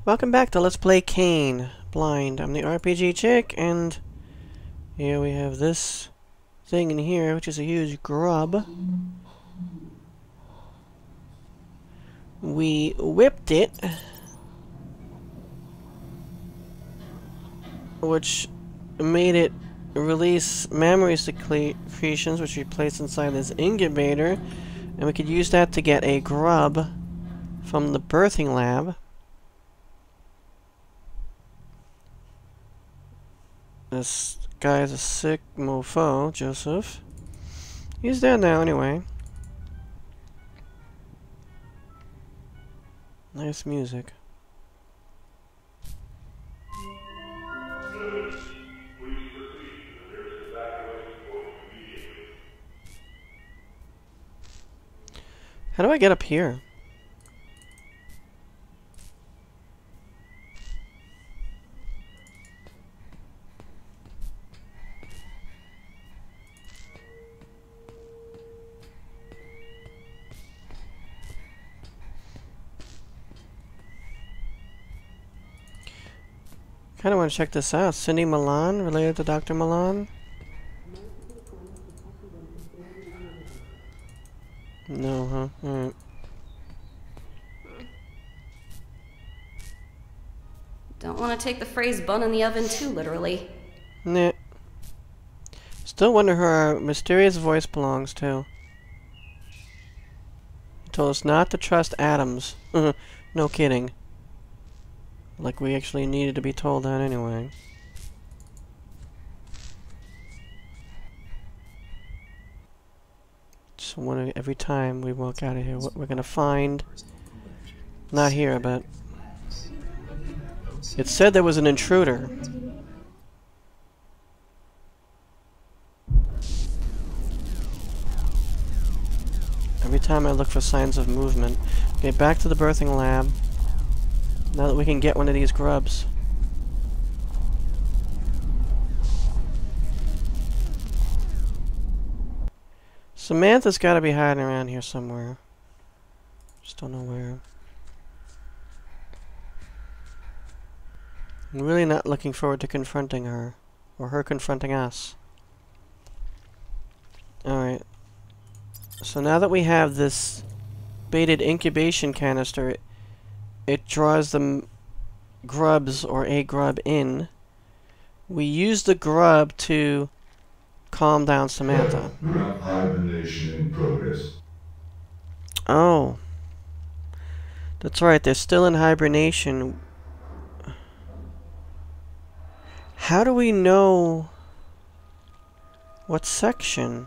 Welcome back to Let's Play Cayne Blind. I'm the RPG chick, and here we have this thing in here, which is a huge grub. We whipped it, which made it release memory secretions, which we placed inside this incubator, and we could use that to get a grub from the birthing lab. This guy's a sick mofo, Joseph. He's dead now anyway. Nice music. How do I get up here? Kinda wanna check this out. Cindy Milan, related to Dr. Milan? No, huh? Alright. Don't want to take the phrase bun in the oven too literally. Nah. Still wonder who our mysterious voice belongs to. He told us not to trust atoms. No kidding. Like we actually needed to be told that anyway. Just wonder every time we walk out of here what we're gonna find. Not here, but it said there was an intruder. Every time I look for signs of movement. Okay, back to the birthing lab. Now that we can get one of these grubs. Samantha's gotta be hiding around here somewhere. Just don't know where. I'm really not looking forward to confronting her. Or her confronting us. Alright. So now that we have this baited incubation canister, it draws the grubs, or a grub, in. We use the grub to calm down Samantha. Grub hibernation in progress. Oh. That's right, they're still in hibernation. How do we know what section?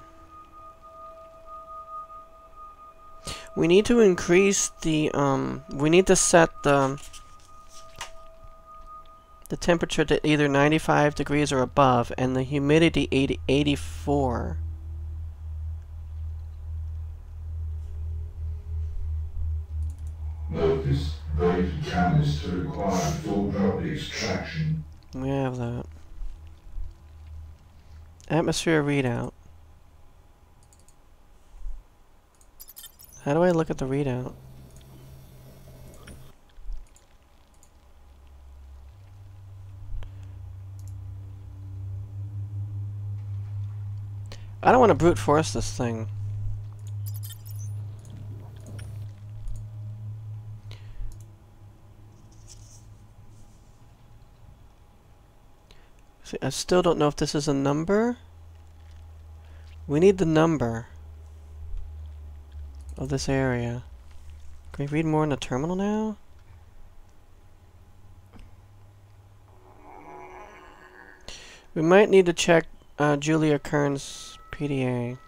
We need to increase the, we need to set the temperature to either 95 degrees or above, and the humidity 84. Notice the canister required full drop extraction. We have that. Atmosphere readout. How do I look at the readout? I don't want to brute force this thing. See, I still don't know if this is a number. We need the number of this area. Can we read more in the terminal now? We might need to check Julia Kern's PDA.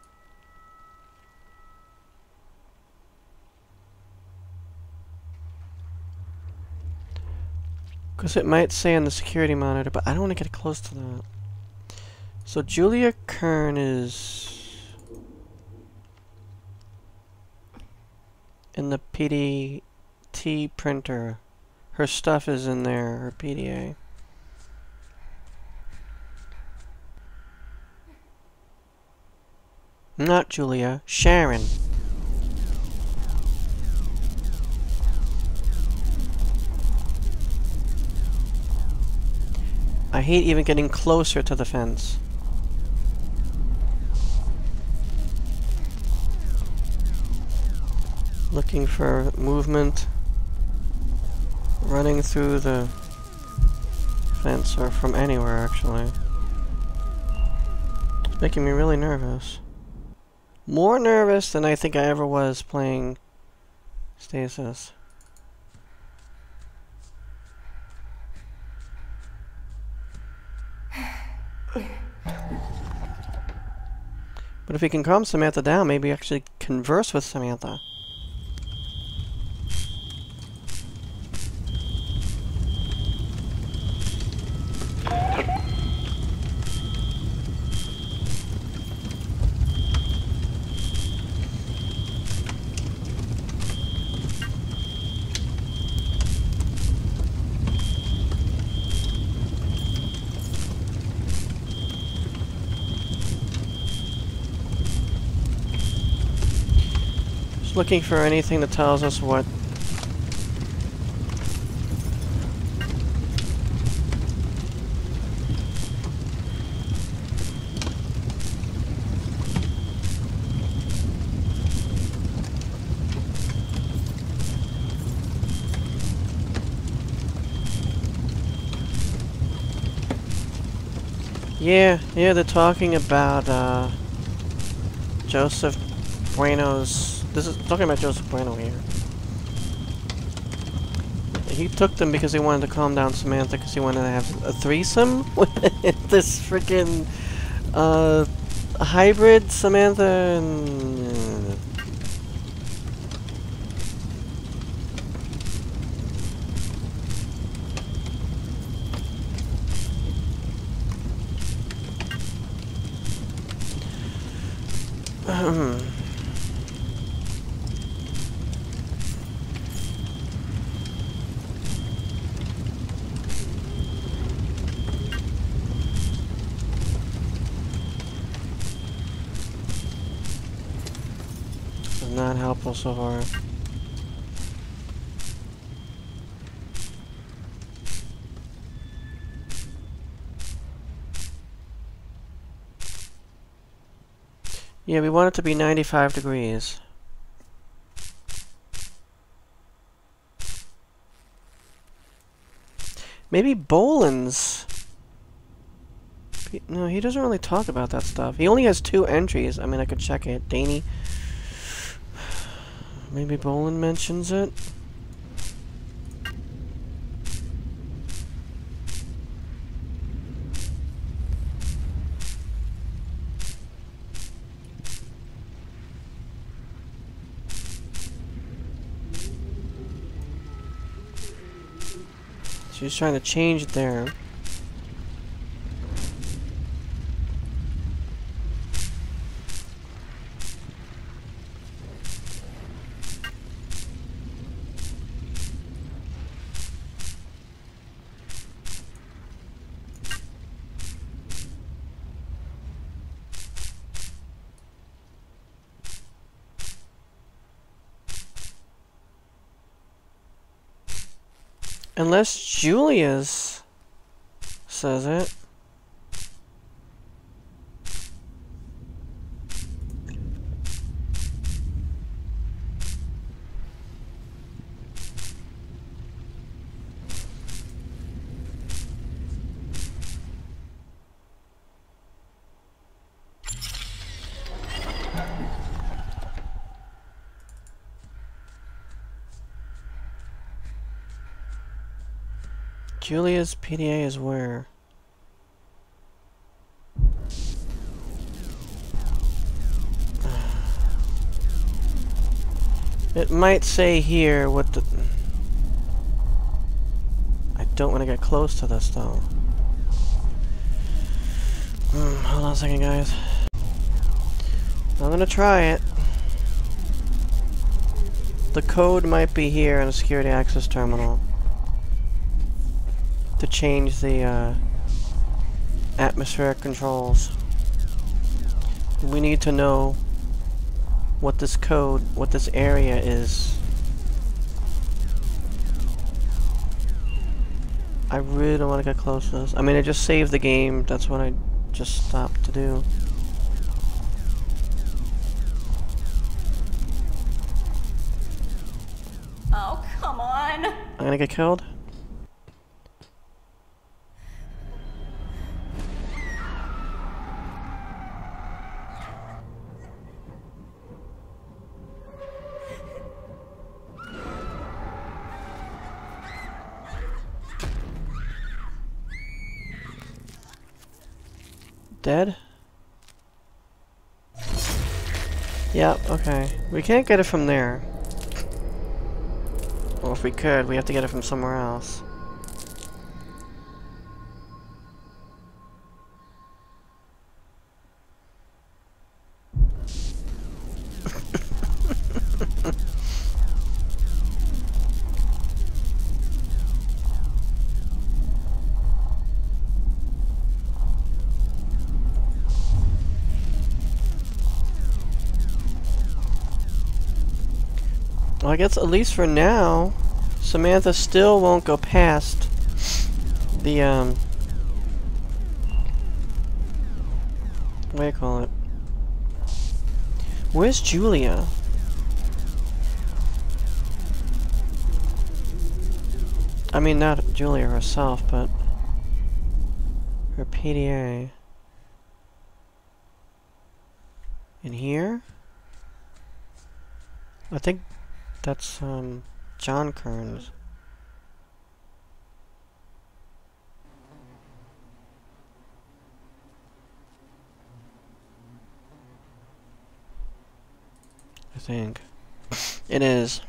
Because it might say on the security monitor, but I don't want to get close to that. So Julia Kern is in the PDT printer. Her stuff is in there, her PDA. Not Julia, Sharon. hate even getting closer to the fence. Looking for movement. Running through the fence, or from anywhere, actually. It's making me really nervous. More nervous than I think I ever was playing Stasis. But if we can calm Samantha down, maybe actually converse with Samantha. Looking for anything that tells us what yeah, they're talking about Joseph Bueno's. This is talking about Joseph Bueno here. He took them because he wanted to calm down Samantha, because he wanted to have a threesome with this freaking hybrid Samantha and. Not helpful so far. Yeah, we want it to be 95 degrees. Maybe Boland's. No, he doesn't really talk about that stuff. He only has 2 entries. I mean, I could check it. Danny. Maybe Boland mentions it. She's trying to change it there. Unless Julia's says it. Julia's PDA is where? It might say here what the... I don't want to get close to this though. Hold on a second, guys. I'm gonna try it. The code might be here in the security access terminal. To change the atmospheric controls. We need to know what this code, what this area is. I really don't want to get close to this. I mean, I just saved the game. That's what I just stopped to do. Oh, come on. I'm gonna get killed? Dead? Yep, okay. We can't get it from there. Or if we could, we have to get it from somewhere else. Well, I guess at least for now, Samantha still won't go past the, what do you call it? Where's Julia? I mean, not Julia herself, but her PDA. In here? I think that's, John Kearns. I think. It is.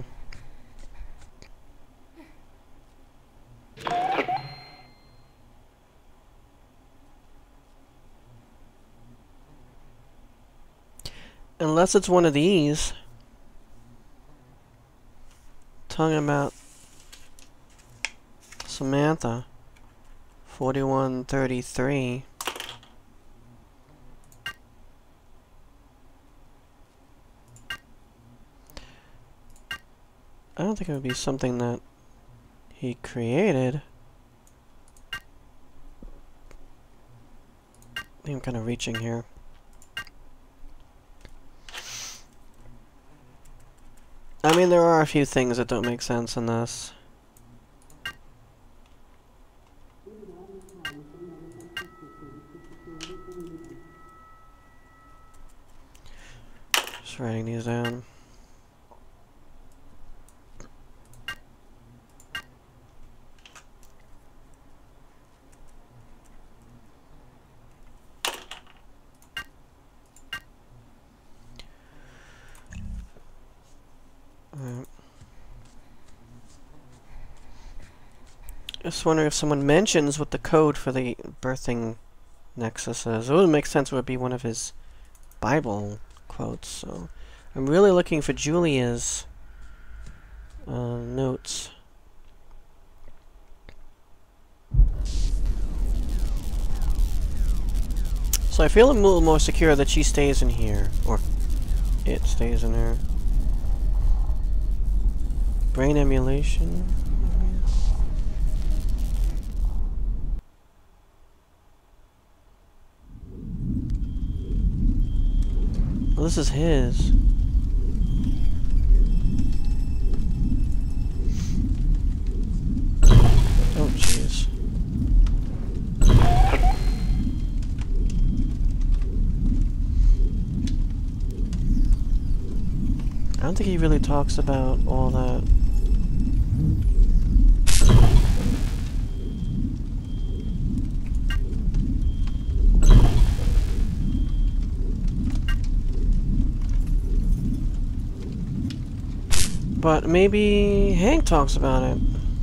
Unless it's one of these. Talking about Samantha. 4133. I don't think it would be something that he created. I think I'm kind of reaching here. I mean, there are a few things that don't make sense in this. Just writing these down. Just wondering if someone mentions what the code for the birthing nexus is. It would make sense it would be one of his Bible quotes. So I'm really looking for Julia's notes. So I feel a little more secure that she stays in here, or it stays in there. Brain emulation. Well, this is his. Oh, jeez. I don't think he really talks about all that. But maybe Hank talks about it.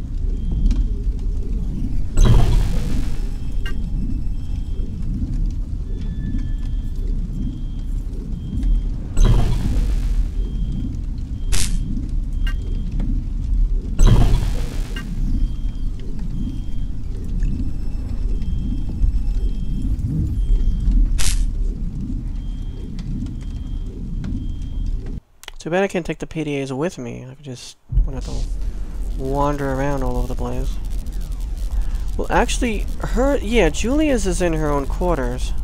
Too bad I can't take the PDAs with me. I could just wouldn't have to wander around all over the place. Well, actually, yeah, Julia's is in her own quarters.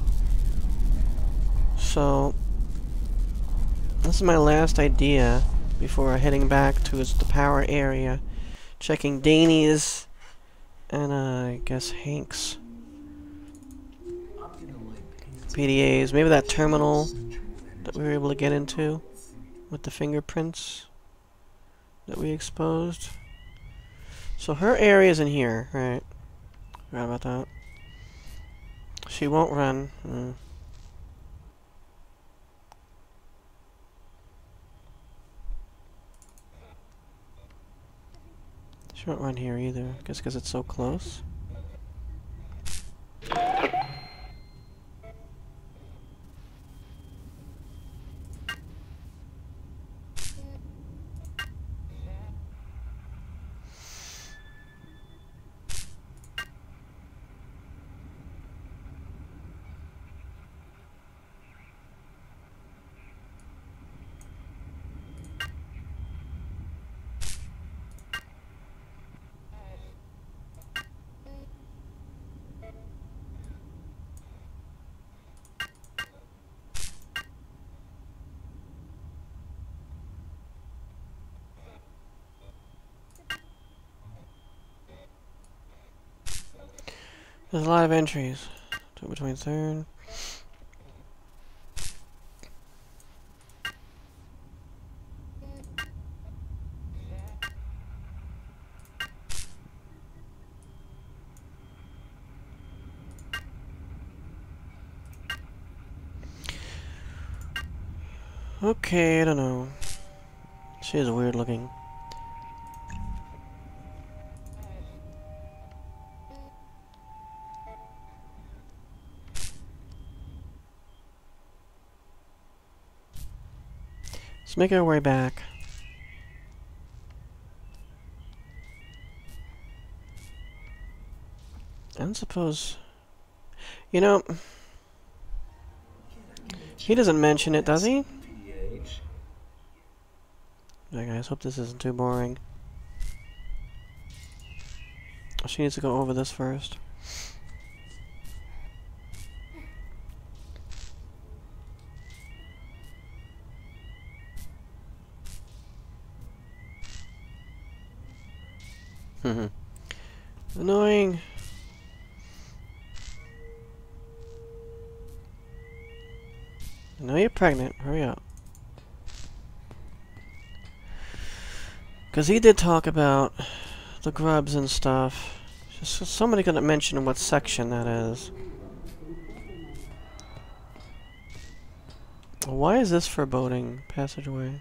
So, this is my last idea before heading back to the power area. Checking Danny's and, I guess Hank's PDAs. Maybe that terminal that we were able to get into with the fingerprints that we exposed. So her area's in here, right? Forgot about that. She won't run. She won't run here either. I guess because it's so close. There's a lot of entries. Between third. Okay, I don't know. She is weird looking. Let's make our way back. I don't suppose... You know... He doesn't mention it, does he? Alright guys, hope this isn't too boring. She needs to go over this first. Annoying. I know you're pregnant. Hurry up. Because he did talk about the grubs and stuff. Just somebody couldn't mention what section that is. Why is this foreboding passageway?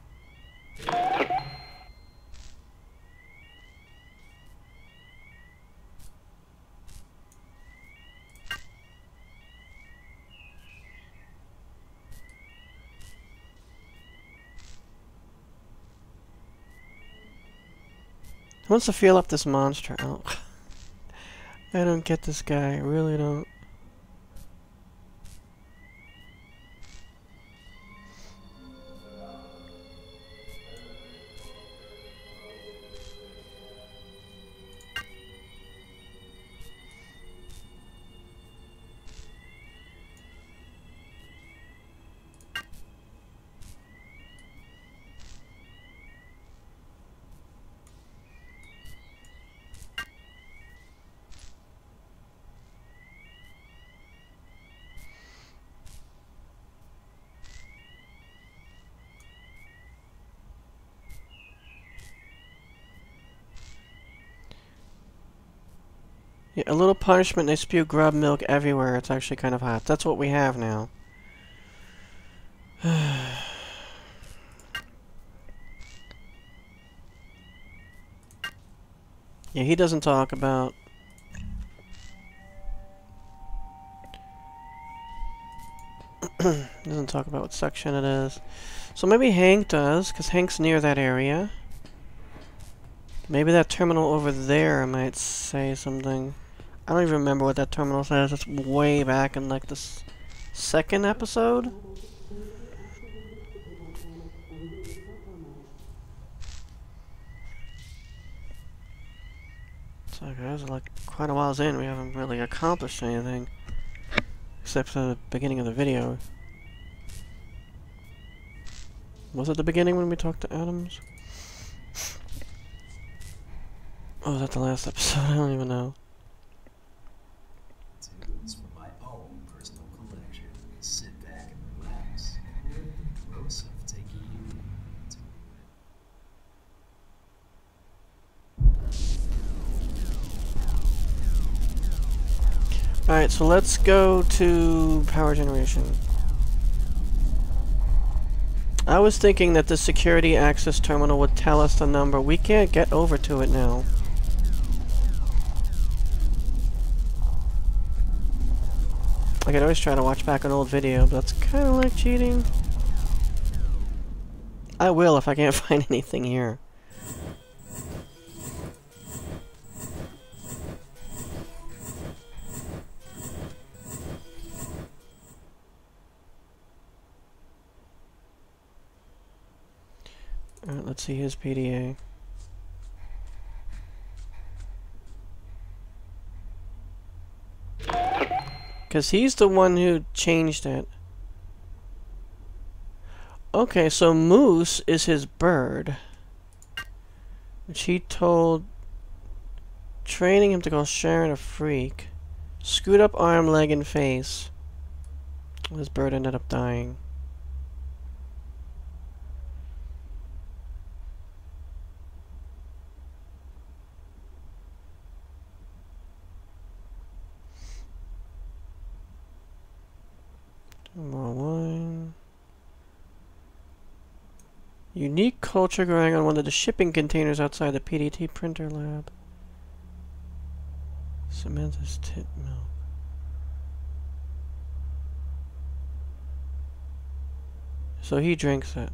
Who wants to feel up this monster? Oh, I don't get this guy. I really don't. Yeah, a little punishment, they spew grub milk everywhere. It's actually kind of hot. That's what we have now. Yeah, he doesn't talk about... doesn't talk about what section it is. So maybe Hank does, because Hank's near that area. Maybe that terminal over there might say something. I don't even remember what that terminal says. It's way back in like the second episode. So guys, like quite a while's in, we haven't really accomplished anything. Except for the beginning of the video. Was it the beginning when we talked to Adams? Oh, was that the last episode? I don't even know. Tunes from my own personal collection. Sit back and relax. Joseph taking you to Alright, so let's go to power generation. I was thinking that the security access terminal would tell us the number. We can't get over to it now. I could always try to watch back an old video, but that's kind of like cheating. I will if I can't find anything here. Alright, let's see his PDA. Because he's the one who changed it. Okay, so Moose is his bird. Which he told... Training him to call Sharon a freak. Screwed up arm, leg, and face. His bird ended up dying. More wine. Unique culture growing on one of the shipping containers outside the PDT printer lab. Samantha's tit milk. So he drinks it.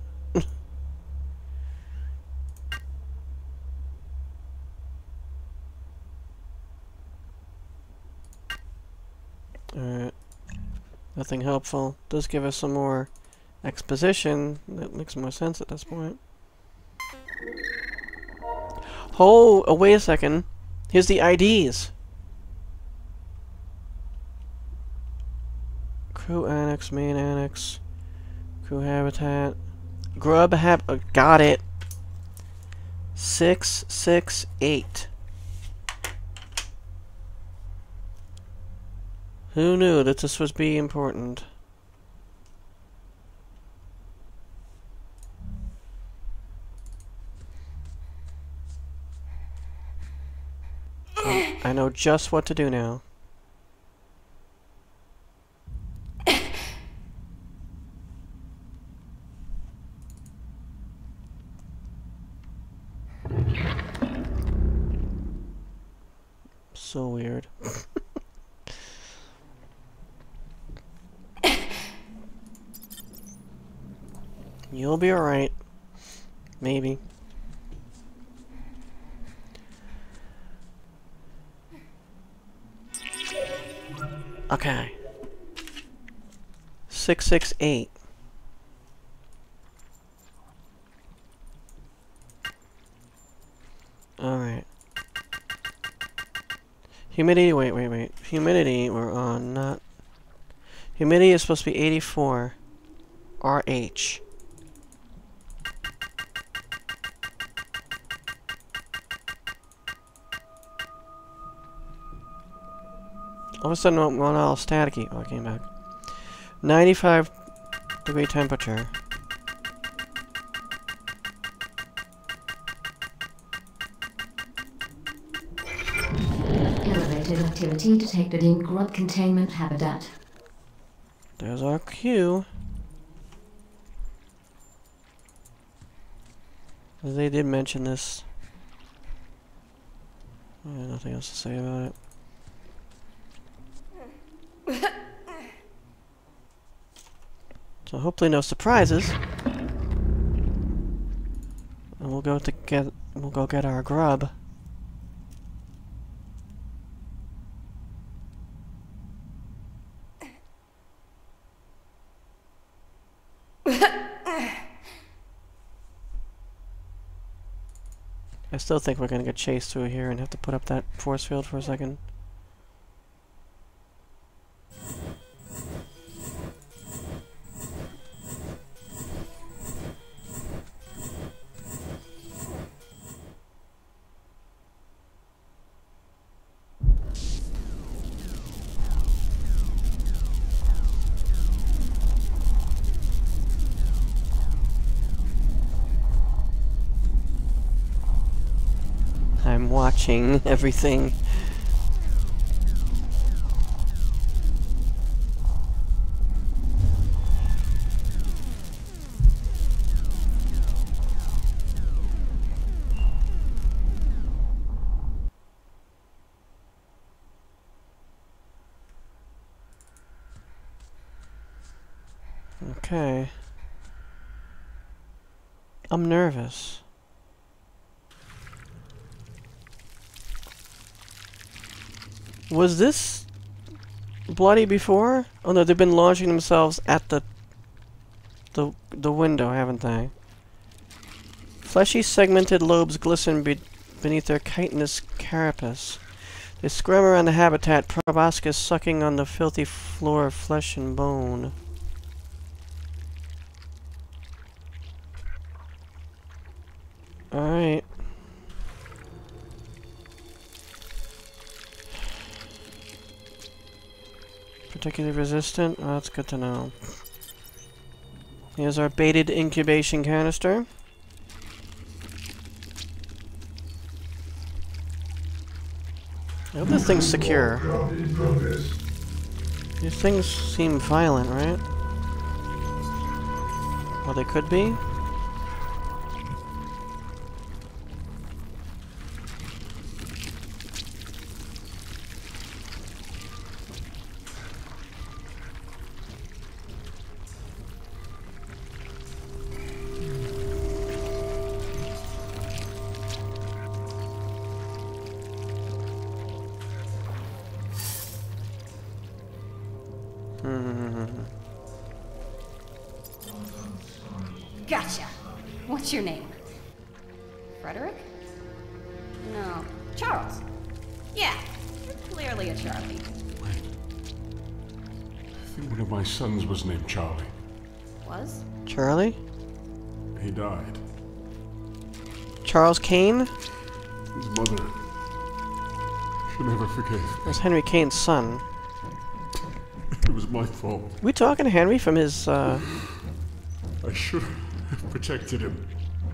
Alright. Nothing helpful. Does give us some more exposition. That makes more sense at this point. Oh, wait a second. Here's the IDs. Crew annex, main annex, crew habitat, grub got it. 668. Who knew that this would be important? I know just what to do now. So weird. You'll be alright. Maybe. Okay. 668. Alright. Humidity, wait. Humidity, we're on, not... Humidity is supposed to be 84. RH. All of a sudden, I'm all staticky. Oh, I came back. 95 degree temperature. Elevated activity detected in grub containment habitat. There's our cue. They did mention this. Nothing else to say about it. So hopefully no surprises. And we'll go get our grub. I still think we're gonna get chased through here and have to put up that force field for a second. I'm watching everything. Okay. I'm nervous. Was this bloody before? Oh no, they've been launching themselves at the window, haven't they? Fleshy segmented lobes glisten beneath their chitinous carapace. They squirm around the habitat, proboscis sucking on the filthy floor of flesh and bone. Alright. Particularly resistant? Oh, that's good to know. Here's our baited incubation canister. I hope this thing's secure. These things seem violent, right? Well, they could be. Gotcha. What's your name? Frederick? No. Charles. Yeah, you're clearly a Charlie. I think one of my sons was named Charlie. Was? Charlie? He died. Charles Cayne? His mother. She'll never forgive. That's Henry Cayne's son. It was my fault. We talking to Henry from his, I should have protected him.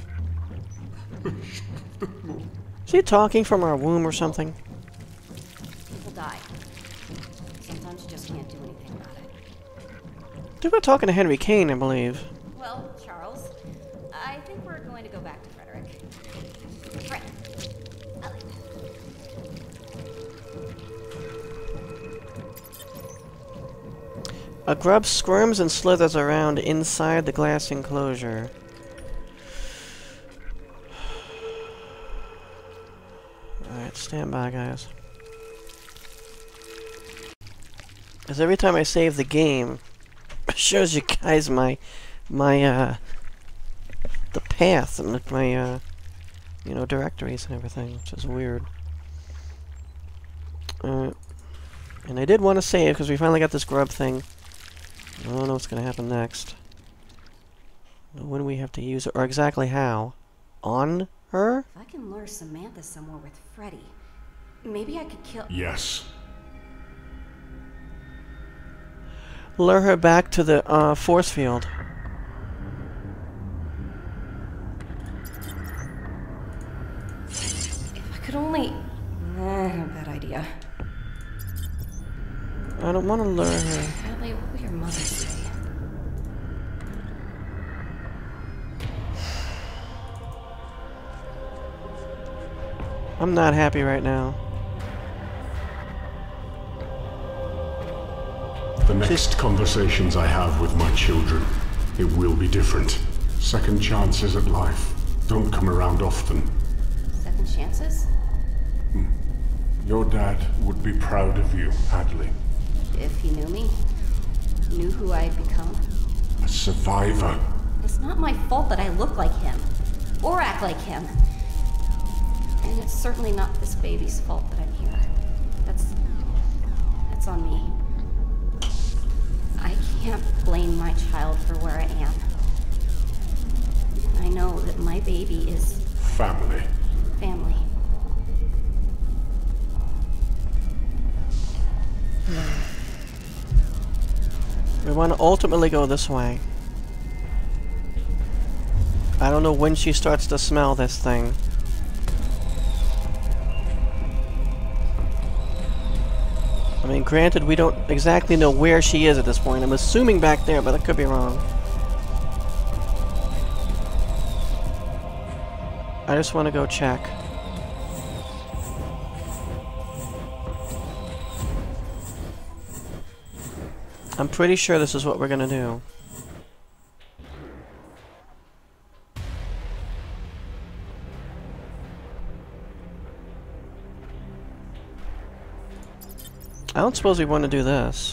Is he talking from our womb or something? People die. Sometimes you just can't do anything about it. Dude, we're talking to Henry Cayne, I believe. Well, Charles, I think we're going to go back to Frederick. Fred. A grub squirms and slithers around inside the glass enclosure. Alright, stand by, guys. Because every time I save the game, it shows you guys the path and my, you know, directories and everything, which is weird. And I did want to save because we finally got this grub thing. I don't know what's going to happen next. When we have to use it, or exactly how. On her? If I can lure Samantha somewhere with Freddy, maybe I could kill... Yes. Lure her back to the force field. If I could only... bad idea. I don't want to lure her. Apparently, what will your mother say? I'm not happy right now. The next conversations I have with my children, it will be different. Second chances at life don't come around often. Second chances? Your dad would be proud of you, Hadley. If he knew me, knew who I had become. A survivor. It's not my fault that I look like him, or act like him. And it's certainly not this baby's fault that I'm here. That's on me. I can't blame my child for where I am. I know that my baby is Family. family. We want to ultimately go this way. I don't know when she starts to smell this thing. I mean, granted, we don't exactly know where she is at this point. I'm assuming back there, but I could be wrong. I just want to go check. I'm pretty sure this is what we're gonna do. I don't suppose we want to do this.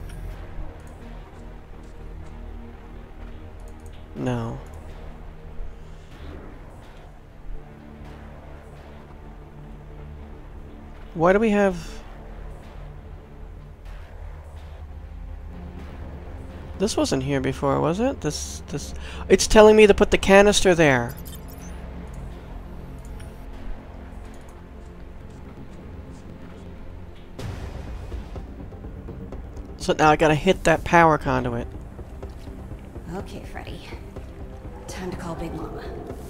No. Why do we have... This wasn't here before, was it? This... It's telling me to put the canister there. So now I gotta hit that power conduit. Okay, Freddy. Time to call Big Mama.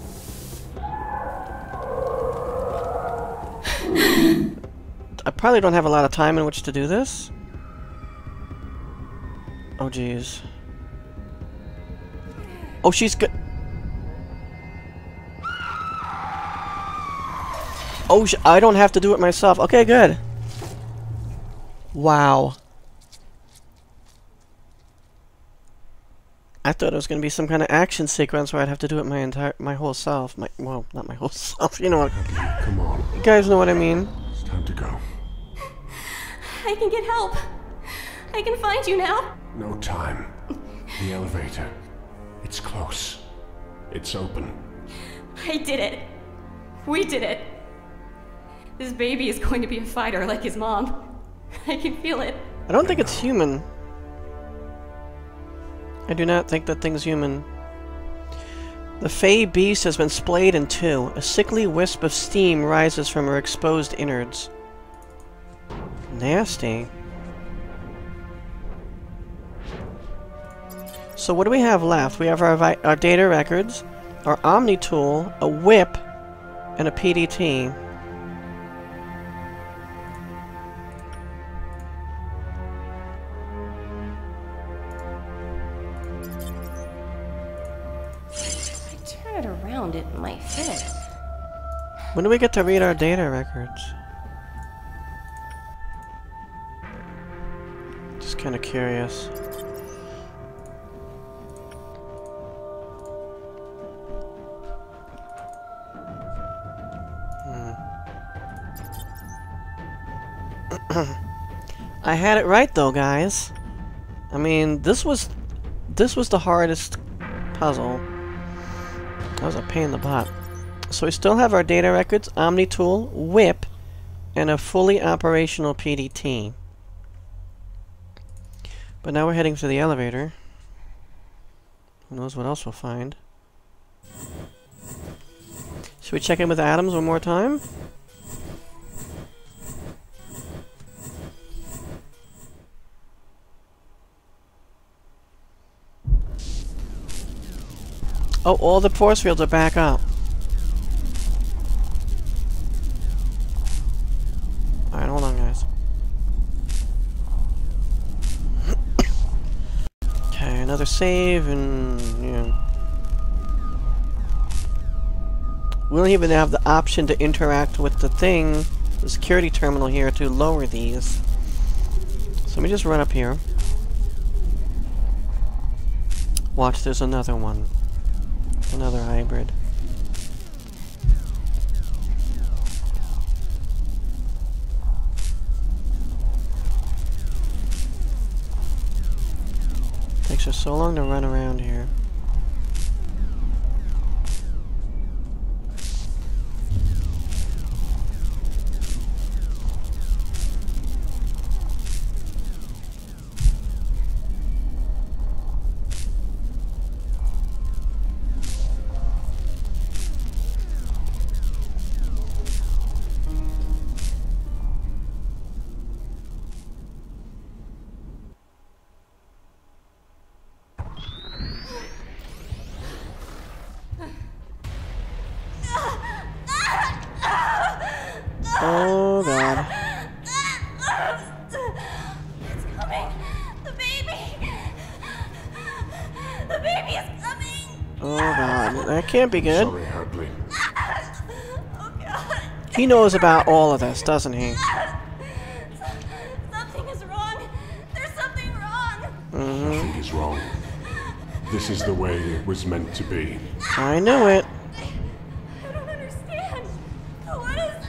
I probably don't have a lot of time in which to do this. Oh, jeez. Oh, she's good. Oh, I don't have to do it myself. Okay, good. Wow. I thought it was going to be some kind of action sequence where I'd have to do it my whole self. Well, not my whole self. You know what? Come on. You guys know what I mean. It's time to go. I can get help. I can find you now. No time. The elevator. It's close. It's open. I did it. We did it. This baby is going to be a fighter like his mom. I can feel it. I don't think it's human. I do not think that thing's human. The Fey beast has been splayed in two. A sickly wisp of steam rises from her exposed innards. Nasty. So what do we have left? We have our data records, our Omni tool, a whip, and a PDT. Turn it around, it might fit. When do we get to read our data records? Just kind of curious. I had it right though, guys. I mean, this was the hardest puzzle. That was a pain in the butt. So we still have our data records, Omni tool, whip, and a fully operational PDT. But now we're heading to the elevator. Who knows what else we'll find. Should we check in with Adams one more time? Oh, all the force fields are back up. Alright, hold on, guys. Okay, another save, and yeah. We don't even have the option to interact with the thing, the security terminal here, to lower these. So let me just run up here. Watch, there's another one. Another hybrid. Takes us so long to run around here. That can't be good. Sorry, Hadley. Oh God. He knows about all of this, doesn't he? Something is wrong. There's something wrong. Nothing is wrong. This is the way it was meant to be. I knew it. I don't understand. What is...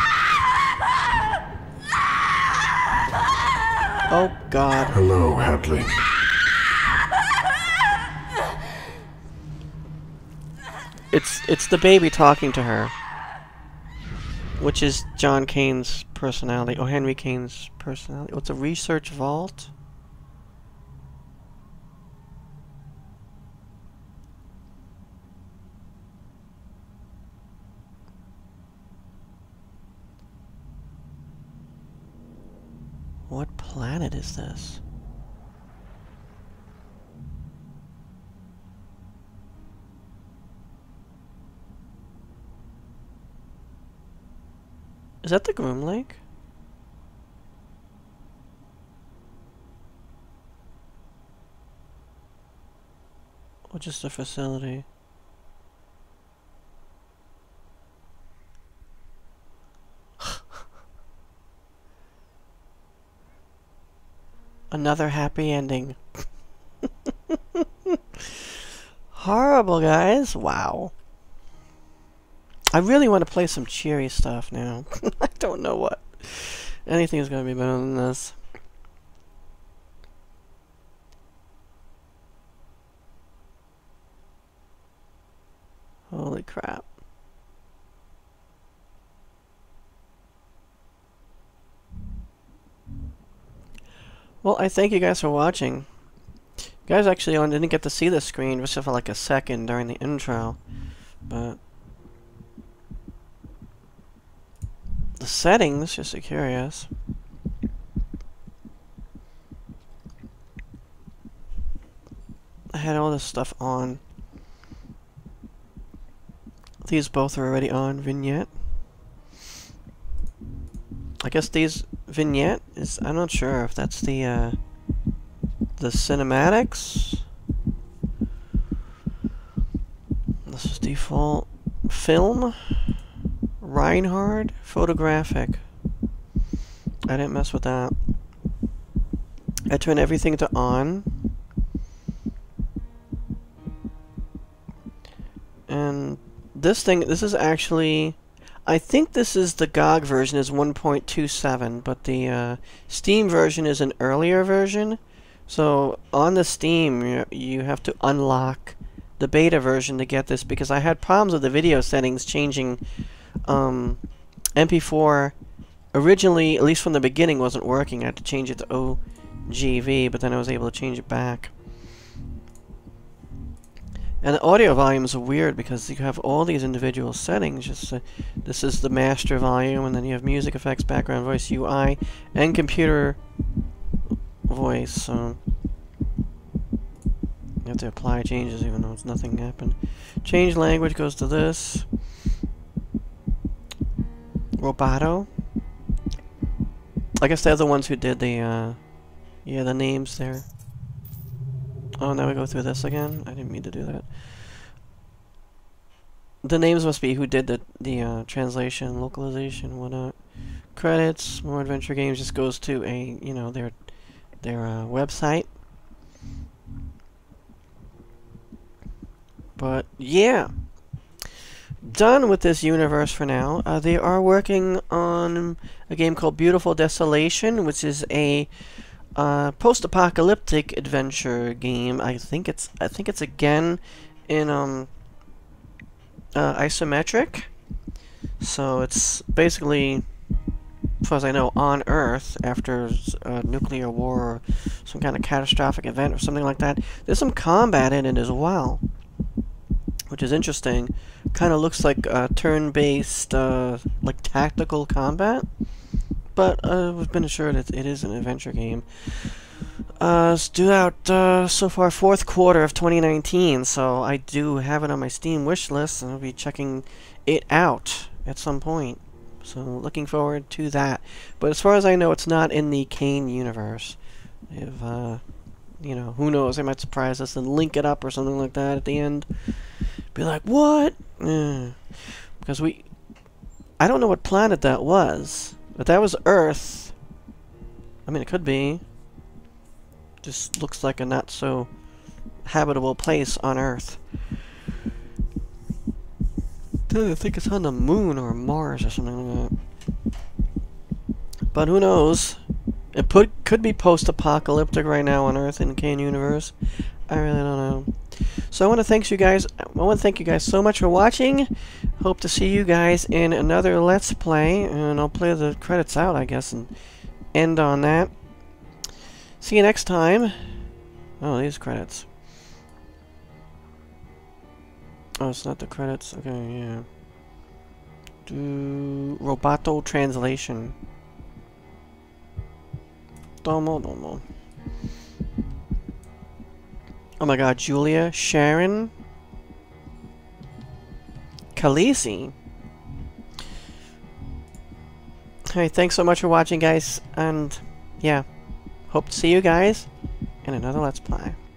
Oh, God. Hello, Hadley. It's the baby talking to her. Which is John Cayne's personality. Oh, Henry Cayne's personality. Oh, it's a research vault? What planet is this? Is that the Groom Lake? Or just a facility? Another happy ending. Horrible, guys. Wow. I really want to play some cheery stuff now. I don't know what. Anything's going to be better than this. Holy crap. Well, I thank you guys for watching. You guys actually didn't get to see the screen just for like a second during the intro. But the settings, just so curious. I had all this stuff on. These both are already on. Vignette. I guess these vignette is, I'm not sure if that's the cinematics. This is default. Film. Reinhard. Photographic. I didn't mess with that. I turned everything to on. And this thing, this is actually, I think this is the GOG version is 1.27, but the Steam version is an earlier version. So on the Steam, you have to unlock the beta version to get this, because I had problems with the video settings changing. MP4 originally, at least from the beginning, wasn't working. I had to change it to OGV, but then I was able to change it back. And the audio volumes are weird because you have all these individual settings. Just this is the master volume, and then you have music effects, background voice, UI, and computer voice. So you have to apply changes even though it's nothing happened. Change language goes to this. Roboto. I guess they're the ones who did the yeah, the names there. Oh, now we go through this again? I didn't mean to do that. The names must be who did the translation, localization, whatnot. Credits, more adventure games, just goes to a, you know, their website. But, yeah. Done with this universe for now. They are working on a game called Beautiful Desolation, which is a post-apocalyptic adventure game. I think it's again in isometric. So it's basically, as far as I know, on Earth after a nuclear war or some kind of catastrophic event or something like that. There's some combat in it as well, which is interesting. Kind of looks like turn-based, like tactical combat. But we've been assured it is an adventure game. It's due out so far 4th quarter of 2019, so I do have it on my Steam wish list, and I'll be checking it out at some point. So looking forward to that. But as far as I know, it's not in the Cayne universe. If you know, who knows? They might surprise us and link it up or something like that at the end. be like, what? Because I don't know what planet that was, but that was Earth. I mean, it could be. Just looks like a not so habitable place on Earth. I think it's on the moon or Mars or something like that. But who knows? It could be post-apocalyptic right now on Earth in the Cayne universe. I really don't know. So I want to thank you guys. So much for watching. Hope to see you guys in another Let's Play, and I'll play the credits out, I guess, and end on that. See you next time. Oh, these credits. Oh, it's not the credits. Okay, yeah. Roboto translation. Domo. Oh my god, Julia, Sharon, Khaleesi. Alright, thanks so much for watching, guys, and yeah, hope to see you guys in another Let's Play.